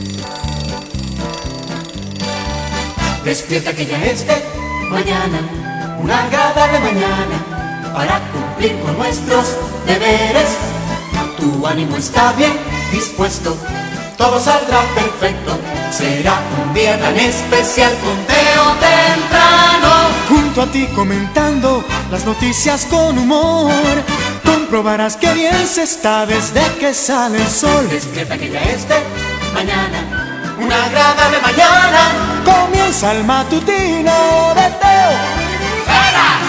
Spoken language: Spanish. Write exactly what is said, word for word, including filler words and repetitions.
Despierta que ya es de mañana, una agradable mañana para cumplir con nuestros deberes. Tu ánimo está bien dispuesto, todo saldrá perfecto. Será un día tan especial, conteo temprano. Junto a ti comentando las noticias con humor, comprobarás que bien se está desde que sale el sol. Despierta que ya es de mañana, una agradable mañana. Comienza el matutino de Teo. ¡Era!